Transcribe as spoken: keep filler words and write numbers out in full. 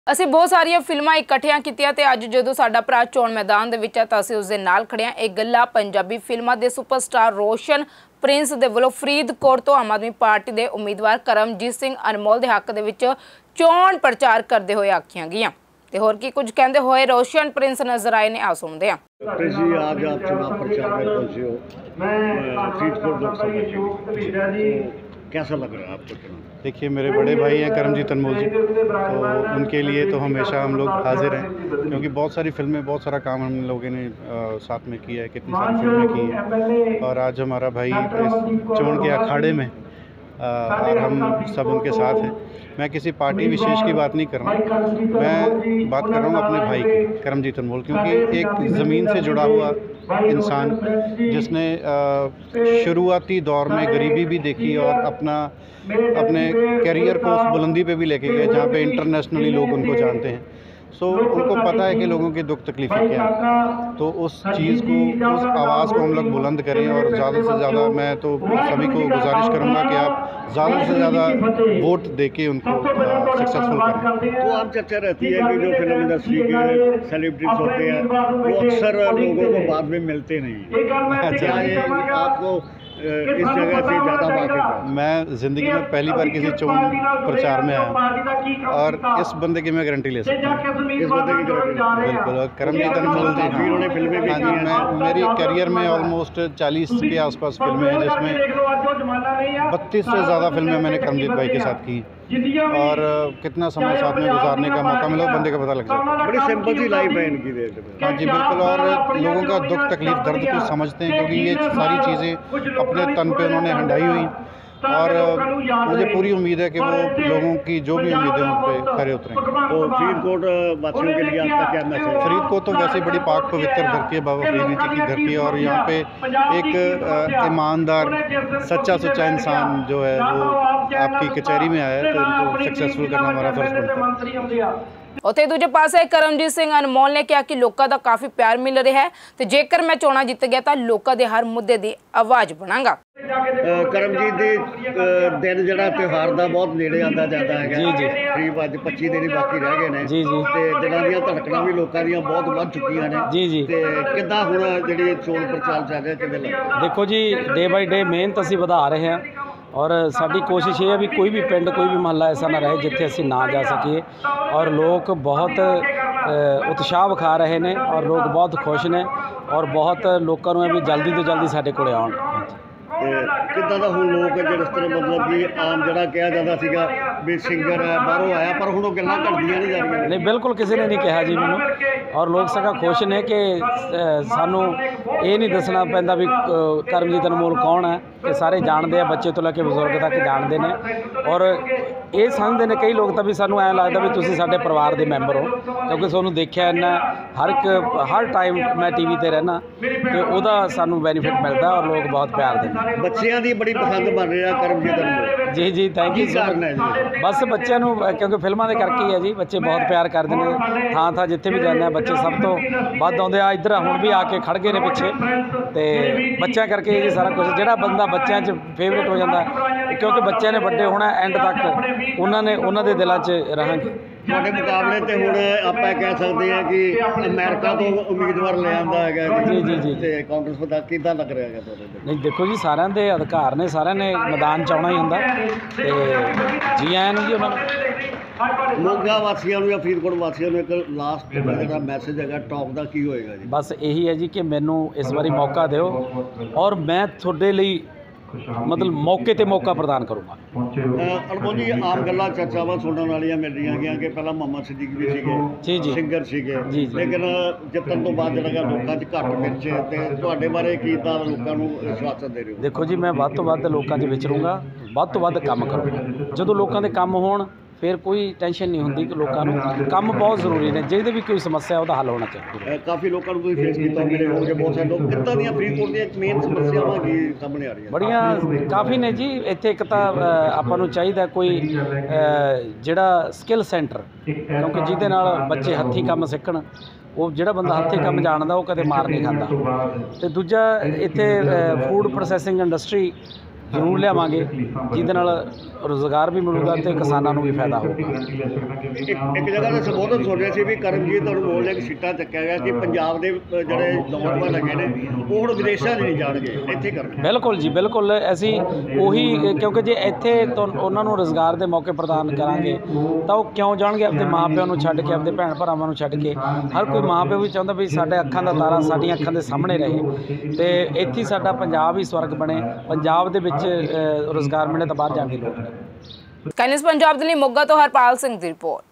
ਅਸੀਂ ਬਹੁਤ ਸਾਰੀਆਂ ਫਿਲਮਾਂ ਇਕੱਠੀਆਂ ਕੀਤੀਆਂ ਤੇ ਅੱਜ ਜਦੋਂ ਸਾਡਾ ਭਰਾ ਚੋਣ ਮੈਦਾਨ ਦੇ ਵਿੱਚ ਹੈ ਤਾਂ ਅਸੀਂ ਉਸ ਦੇ ਨਾਲ ਖੜੇ ਹਾਂ। ਇਹ ਗੱਲਾਂ ਪੰਜਾਬੀ ਫਿਲਮਾਂ ਦੇ ਸੁਪਰਸਟਾਰ ਰੋਸ਼ਨ ਪ੍ਰਿੰਸ ਦੇ ਵੱਲੋਂ ਫਰੀਦਕੋਟ ਤੋਂ ਆਮ ਆਦਮੀ ਪਾਰਟੀ ਦੇ ਉਮੀਦਵਾਰ ਕਰਮਜੀਤ ਸਿੰਘ ਅਨਮੋਲ ਦੇ ਹੱਕ ਦੇ ਵਿੱਚ ਚੋਣ ਪ੍ਰਚਾਰ ਕਰਦੇ ਹੋਏ ਆਖੀਆਂ ਗਈਆਂ। ਤੇ ਹੋਰ ਕੀ कुछ कहते हुए रोशन प्रिंस नजर आए ने आ सुनते हैं। प्रिंस जी, आज आप चुनाव प्रचार में पहुंचे हो फरीदकोट लोकसभा के, कैसा लग रहा है आपको चुनाव? देखिए, मेरे बड़े भाई हैं करमजीत अनमोल जी, तो उनके लिए तो हमेशा हम लोग हाजिर हैं क्योंकि बहुत सारी फिल्में, बहुत सारा काम हम लोगों ने साथ में किया है, कितनी सारी फिल्में की हैं और आज हमारा भाई इस चोण के अखाड़े में और हम सब उनके साथ हैं। मैं किसी पार्टी विशेष की बात नहीं कर रहा हूँ, मैं बात कर रहा हूँ अपने भाई की करमजीत अनमोल, क्योंकि एक ज़मीन से जुड़ा हुआ इंसान जिसने शुरुआती दौर में गरीबी भी देखी और अपना अपने करियर को उस बुलंदी पे भी लेके गए जहाँ पे इंटरनेशनली लोग उनको जानते हैं। सो उनको पता है कि लोगों की दुख तकलीफ़ें क्या है, तो उस चीज़ को, उस आवाज़ को हम लोग बुलंद करें और ज़्यादा से ज़्यादा मैं तो सभी को गुजारिश करूँगा कि आप ज़्यादा से ज़्यादा वोट दे के उनको सक्सेसफुल करें। तो आप चर्चा रहती है कि जो फिल्म इंडस्ट्री के सेलिब्रिटीज होते हैं वो अक्सर लोगों को बाद में मिलते नहीं हैं, क्या ये आपको इस जगह से ज़्यादा वाकिफ है? मैं ज़िंदगी में पहली बार किसी चोण प्रचार में आया और इस बंदे की मैं गारंटी ले सकता हूँ, इस बंदे की गारंटी बिल्कुल। और करमजीत अनमोल जी, फिर उन्हें फिल्में भी हाँ जी, मैं मेरी करियर में ऑलमोस्ट चालीस के आसपास फिल्में हैं जिसमें बत्तीस से ज़्यादा फिल्में मैंने करमजीत भाई के साथ की और कितना समय साथ में गुजारने का मौका मिला बंदे का पता लग जाता है। बड़ी सिंपल सी लाइफ है इनकी देश में। हाँ जी, बिल्कुल। और लोगों का दुख तकलीफ दर्द को समझते हैं क्योंकि ये सारी चीज़ें अपने तन पे उन्होंने हंडाई हुई और मुझे पूरी उम्मीद है कि वो लोगों की जो भी उम्मीदें उन पर खरे उतरेंगे। तो फरीदकोट वासियों के लिए आपका क्या मैसेज है? फरीदकोट तो वैसे बड़ी पाक पवित्र धरती है, बाबा फरीद जी की धरती है और यहाँ पे एक ईमानदार सच्चा सच्चा इंसान जो है वो आपकी कचहरी में आया है, तो इनको सक्सेसफुल करना हमारा फर्ज बनता है। ਉੱਥੇ ਦੂਜੇ ਪਾਸੇ ਕਰਮਜੀਤ ਸਿੰਘ ਅਨਮੋਲ ਨੇ ਕਿਹਾ ਕਿ ਲੋਕਾਂ ਦਾ ਕਾਫੀ ਪਿਆਰ ਮਿਲ ਰਿਹਾ ਹੈ ਤੇ ਜੇਕਰ ਮੈਂ ਚੋਣਾਂ ਜਿੱਤ ਗਿਆ ਤਾਂ ਲੋਕਾਂ ਦੇ ਹਰ ਮੁੱਦੇ ਦੀ ਆਵਾਜ਼ ਬਣਾਂਗਾ। ਕਰਮਜੀਤ ਦੇ ਦਿਨ ਜਿਹੜਾ ਤਿਉਹਾਰ ਦਾ ਬਹੁਤ ਨੇੜੇ ਆਉਂਦਾ ਜਾਂਦਾ ਹੈਗਾ ਜੀ ਜੀ ਕਰੀਬ ਅੱਜ ਪੱਚੀ ਦਿਨ ਹੀ ਬਾਕੀ ਰਹਿ ਗਏ ਨੇ ਜੀ ਜੀ ਤੇ ਦਿਨਾਂ ਦੀਆਂ ਧੜਕਣਾਂ ਵੀ ਲੋਕਾਂ ਦੀਆਂ ਬਹੁਤ ਵੱਧ ਚੁੱਕੀਆਂ ਨੇ ਜੀ ਜੀ ਤੇ ਕਿੱਦਾਂ ਹੁਣ ਜਿਹੜੀ ਚੋਣ ਪ੍ਰਚਾਰ ਚੱਲ ਰਿਹਾ ਕਿਵੇਂ ਲੱਗਦਾ? ਦੇਖੋ ਜੀ, ਡੇ ਬਾਈ ਡੇ ਮਿਹਨਤ ਅਸੀਂ ਵਧਾ ਰਹੇ ਹਾਂ और साड़ी कोशिश ये है भी कोई भी पिंड कोई भी महल्ला ऐसा ना रहे जिथे असी ना जा सकिए और लोग बहुत उत्साह विखा रहे हैं और लोग बहुत खुश ने और बहुत लोगों को भी जल्दी तो जल्दी साढ़े कोले आउण। किदा दा हुण लोग जिस तरह मतलब कि आम जिहड़ा कहा जाता सीगा भी सिंगर है बाहरों आया पर हुण गल्लां घटदियां नहीं जा रही? नहीं, बिल्कुल किसी ने नहीं कहा जी मैनूं और लोग सगा खुश ने कि सानू ये नहीं दसना पैंदा भी करमजीत अनमोल कौन है, कि सारे जानते हैं, बच्चे तो लैके बजुर्ग तक जानते हैं और ये समझते हैं कई लोग तो भी सानू ऐ लगता भी तुसीं साडे परिवार के मैंबर हो क्योंकि तुहानूं देखिया इन्ना हर एक हर टाइम मैं टी वी ते रहना तो उहदा सानू बेनीफिट मिलता और लोग बहुत प्यार देंदे। बच्चों की बड़ी पसंद बन रही है करमजीत अनमोल जी जी थैंक यू कारण है जी? बस बच्चों क्योंकि फिल्मों के करके ही है जी, बच्चे बहुत प्यार करते हैं थां थां जिथे भी जाने बच्चे सब तो वध आउंदे आ इधर हुण भी आके खड़ गए ने पिछे तो बच्चों करके जी सारा कुछ जिहड़ा बंदा बच्चों च फेवरेट हो जाता क्योंकि बच्चे ने वड्डे होना एंड तक उन्होंने उन्होंने दिलों च रहांगे। ਤੁਹਾਡੇ ਮੁਕਾਬਲੇ ਤੇ ਹੁਣ ਆਪਾਂ ਕਹਿ ਸਕਦੇ ਹਾਂ ਕਿ ਅਮਰੀਕਾ ਤੋਂ ਉਮੀਦਵਾਰ ਲੈ ਆਂਦਾ ਹੈਗਾ ਜੀ ਜੀ ਜੀ ਤੇ ਕਾਂਗਰਸ ਦਾ ਕਿੱਦਾਂ ਲੱਗ ਰਿਹਾ ਹੈਗਾ ਤੁਹਾਡੇ? ਨਹੀਂ ਦੇਖੋ ਜੀ, ਸਾਰਿਆਂ ਦੇ ਅਧਿਕਾਰ ਨੇ, ਸਾਰਿਆਂ ਨੇ ਮੈਦਾਨ 'ਚ ਆਉਣਾ ਹੀ ਹੁੰਦਾ ਤੇ ਜੀ ਆਇਆਂ ਨੂੰ ਜੀ ਉਹਨਾਂ ਨੂੰ। ਮੋਗਾ ਵਾਸੀਆਂ ਨੂੰ ਜਾਂ ਫਰੀਦਕੋਟ ਵਾਸੀਆਂ ਨੂੰ ਇੱਕ ਲਾਸਟ ਜਿਹੜਾ ਮੈਸੇਜ ਹੈਗਾ ਟੌਪ ਦਾ ਕੀ ਹੋਏਗਾ ਜੀ? ਬਸ ਇਹੀ ਹੈ ਜੀ ਕਿ ਮੈਨੂੰ ਇਸ ਵਾਰੀ ਮੌਕਾ ਦਿਓ ਔਰ ਮੈਂ ਤੁਹਾਡੇ ਲਈ मतलब मौके ते मौका प्रदान करूँगा। अनमोल जी, आम गल्लां चर्चावां सुनने वालियां मिल रही हैं कि पहला मोहम्मद सिद्दीकी भी सीगे जी जी सिंगर सीगे जी जी लेकिन जितन तो बाद जिहड़ा लोकां 'च घट विच ते तुहाडे बारे की तां लोकां नूं आश्वासन दे रहे हो? देखो जी, मैं वध तो वध लोकां 'च विचरूंगा, वध तो वध काम करूँगा। जदों लोकां दे काम होण फिर कोई टेंशन नहीं होंदी कि लोगों को काम बहुत जरूरी ने, जिहदे भी कोई समस्या है हल होना चाहिए। काफ़ी लोगों को फेस किया मिले होंगे बहुत सारे लोग कितना दी फरीदकोट दी मेन समस्यावां की सामने आ रही हैं? बड़ियां काफ़ी ने जी। इत्थे एक तां आपां नूं चाहीदा कोई जिहड़ा स्किल सेंटर, क्योंकि जिहदे नाल बच्चे हत्थी काम सिੱਖਣ ਉਹ ਜਿਹੜਾ ਬੰਦਾ ਹੱਥੀਂ ਕੰਮ ਜਾਣਦਾ ਉਹ ਕਦੇ ਮਾਰ ਨਹੀਂ ਖਾਂਦਾ। ਤੇ ਦੂਜਾ ਇੱਥੇ ਫੂਡ ਪ੍ਰੋਸੈਸਿੰਗ ਇੰਡਸਟਰੀ ਜ਼ਰੂਰ ਲਿਆਵਾਂਗੇ, ਜਿਹਦੇ ਨਾਲ ਰੁਜ਼ਗਾਰ ਵੀ ਮਿਲੂਗਾ ਤੇ ਕਿਸਾਨਾਂ ਨੂੰ ਵੀ ਫਾਇਦਾ ਹੋਊਗਾ। ਇੱਕ ਇੱਕ ਜਗ੍ਹਾ ਤੇ ਸੰਬੋਧਨ ਸੁਣ ਰਿਹਾ ਸੀ ਵੀ ਕਰਮਜੀਤ ਅਨਮੋਲ ਨੇ ਇੱਕ ਸਿੱਟਾ ਚੱਕਿਆ ਗਿਆ ਕਿ ਪੰਜਾਬ ਦੇ ਅ, ਜਿਹੜੇ ਨੌਜਵਾਨ ਹੈਗੇ ਨੇ ਉਹ ਹੁਣ ਵਿਦੇਸ਼ਾਂ 'ਚ ਨਹੀਂ ਜਾਣਗੇ, ਇੱਥੇ ਕਰਨਗੇ। ਬਿਲਕੁਲ ਜੀ, ਬਿਲਕੁਲ ਅਸੀਂ ਉਹੀ, ਕਿਉਂਕਿ ਜੇ ਇੱਥੇ ਤੋਂ ਉਹਨਾਂ ਨੂੰ ਰੁਜ਼ਗਾਰ ਦੇ ਮੌਕੇ ਪ੍ਰਦਾਨ ਕਰਾਂਗੇ ਤਾਂ ਉਹ ਕਿਉਂ ਜਾਣਗੇ ਆਪਣੇ ਮਾਂ ਪਿਓ ਨੂੰ ਛੱਡ ਕੇ, ਆਪਣੇ ਭੈਣ ਭਰਾਵਾਂ ਨੂੰ ਛੱਡ ਕੇ। ਹਰ ਕੋਈ ਮਾਂ ਪਿਓ ਵੀ ਚਾਹੁੰਦਾ ਵੀ ਸਾਡੇ ਅੱਖਾਂ ਦਾ ਤਾਰਾ ਸਾਡੀਆਂ ਅੱਖਾਂ ਦੇ ਸਾਹਮਣੇ ਰਹੇ ਤੇ ਇੱਥੇ ਸਾਡਾ ਪੰਜਾਬ ਹੀ ਸਵਰਗ ਬਣੇ, ਪੰਜਾਬ ਦੇ ਵਿੱਚ ਅ, ਰੁਜ਼ਗਾਰ ਮਿਲੇ ਤਾਂ ਬਾਹਰ ਜਾਣ ਦੀ ਲੋੜ ਨਹੀਂ। ਕਾਇਨਸ ਪੰਜਾਬ ਦੇ ਲਈ ਮੋਗਾ ਤੋਂ ਹਰਪਾਲ ਸਿੰਘ ਦੀ ਰਿਪੋਰਟ।